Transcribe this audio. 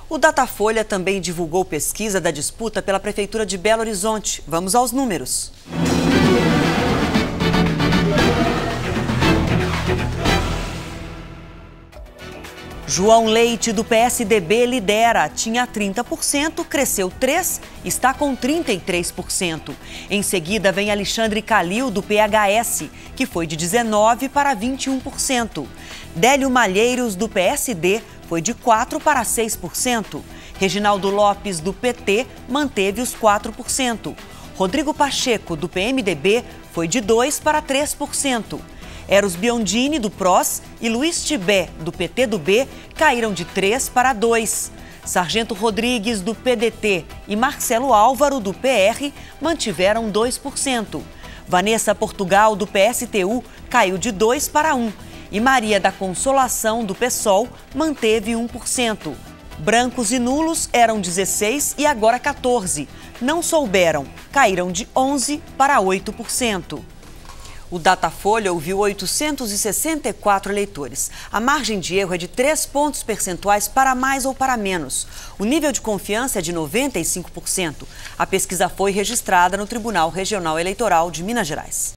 O Datafolha também divulgou pesquisa da disputa pela Prefeitura de Belo Horizonte. Vamos aos números. João Leite, do PSDB, lidera. Tinha 30%, cresceu 3%, está com 33%. Em seguida, vem Alexandre Calil, do PHS, que foi de 19% para 21%. Délio Malheiros, do PSD, foi de 4% para 6%. Reginaldo Lopes, do PT, manteve os 4%. Rodrigo Pacheco, do PMDB, foi de 2% para 3%. Eros Biondini, do PROS, e Luiz Tibé, do PTdoB, caíram de 3% para 2%. Sargento Rodrigues, do PDT, e Marcelo Álvaro, do PR, mantiveram 2%. Vanessa Portugal, do PSTU, caiu de 2% para 1%. E Maria da Consolação, do PSOL, manteve 1%. Brancos e nulos eram 16% e agora 14%. Não souberam, caíram de 11% para 8%. O Datafolha ouviu 864 eleitores. A margem de erro é de 3 pontos percentuais para mais ou para menos. O nível de confiança é de 95%. A pesquisa foi registrada no Tribunal Regional Eleitoral de Minas Gerais.